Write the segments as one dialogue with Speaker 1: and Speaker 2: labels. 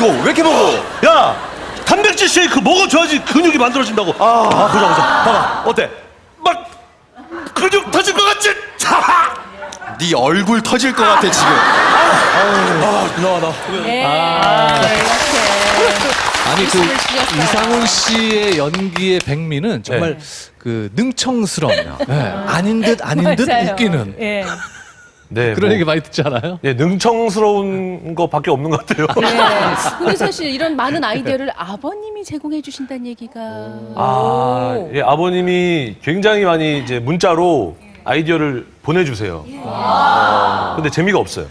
Speaker 1: 이거 왜 이렇게 먹어? 야, 단백질 쉐이크 먹어줘야지 근육이 만들어진다고. 보자. 봐봐, 어때? 막 근육 터질 것 같지?
Speaker 2: 네 얼굴 터질 것 같아 지금.
Speaker 1: 나.
Speaker 3: 아니 그 이상훈 씨의 연기의 백미는 정말 그 능청스러운, 아닌 듯 웃기는.
Speaker 4: 네,
Speaker 3: 그런 얘기 많이 듣잖아요.
Speaker 4: 네, 능청스러운 거밖에 없는 것 같아요.
Speaker 5: 근데 사실 이런 많은 아이디어를 아버님이 제공해 주신다는 얘기가.
Speaker 4: 예, 아버님이 굉장히 많이 이제 문자로 아이디어를 보내주세요. 근데 재미가 없어요.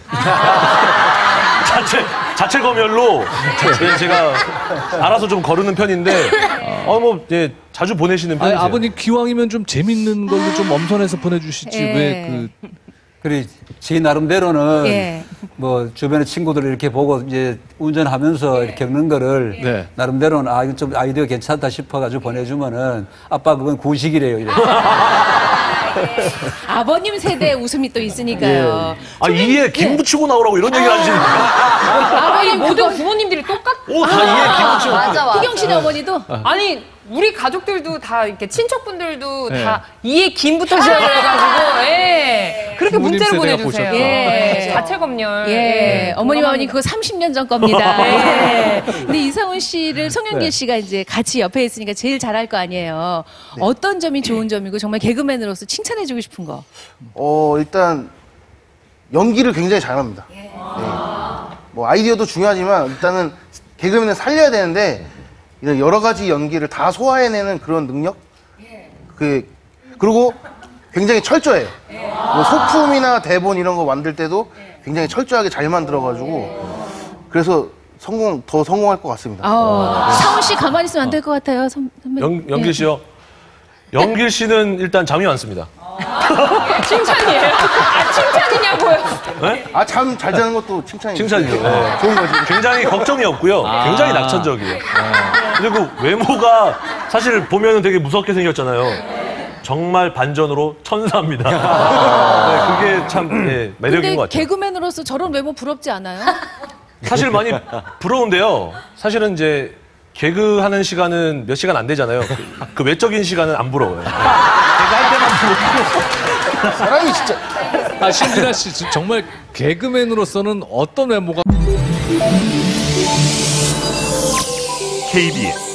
Speaker 4: 자체 검열로 제가 알아서 좀 거르는 편인데, 자주 보내시는 편이세요.
Speaker 3: 아버님 기왕이면 좀 재밌는 걸로 좀 엄선해서 보내주시지 왜
Speaker 6: 그래, 제 나름대로는 뭐 주변의 친구들 이렇게 보고 이제 운전하면서 이렇게 겪는 거를 나름대로는 이거 좀 아이디어 괜찮다 싶어가지고 보내주면은 아빠 그건 구식이래요. 이래.
Speaker 5: 아버님 세대의 웃음이 또 있으니까요.
Speaker 4: 이에 김 붙이고 나오라고 이런 얘기를 하시니까.
Speaker 5: 아버님
Speaker 7: 모든 부모님들이 똑같.
Speaker 4: 다 이에 김 붙이고.
Speaker 7: 맞아.
Speaker 5: 희경 씨네 어머니도.
Speaker 7: 아니 우리 가족들도 다 이렇게 친척분들도 다 이에 김부터 시작해가지고 그렇게 문자를 보내주세요. 자체 검열.
Speaker 5: 어머님 아버님 그거 30년 전 겁니다. 근데 이상훈 씨를 송영길 씨가 이제 같이 옆에 있으니까 제일 잘할 거 아니에요. 어떤 점이 좋은 점이고 정말 개그맨으로서 칭찬해주고 싶은 거.
Speaker 8: 일단 연기를 굉장히 잘합니다. 뭐 아이디어도 중요하지만 일단은 개그맨을 살려야 되는데 이런 여러 가지 연기를 다 소화해내는 그런 능력? 그리고 굉장히 철저해요. 뭐 소품이나 대본 이런 거 만들 때도 굉장히 철저하게 잘 만들어가지고 그래서 더 성공할 것 같습니다.
Speaker 5: 상훈 씨 가만히 있으면 안 될 것 같아요, 선배.
Speaker 4: 영길 씨요? 영길 씨는 일단 잠이 많습니다.
Speaker 7: 칭찬이에요? 칭찬이냐고요?
Speaker 4: 네?
Speaker 8: 참 잘 자는 것도 칭찬이죠.
Speaker 4: 칭찬이요.
Speaker 8: 좋은 거지.
Speaker 4: 굉장히 걱정이 없고요. 굉장히 낙천적이에요. 그리고 외모가 사실 보면 되게 무섭게 생겼잖아요. 정말 반전으로 천사입니다. 그게 참 매력인 것 같아요.
Speaker 5: 근데 개그맨으로서 저런 외모 부럽지 않아요?
Speaker 4: 사실 많이 부러운데요. 사실은 이제 개그 하는 시간은 몇 시간 안 되잖아요. 그 외적인 시간은 안 부러워요. 개그 할 때만 부러워.
Speaker 8: 사람이 진짜.
Speaker 3: 신진아 씨 정말 개그맨으로서는 어떤 외모가?
Speaker 1: KBS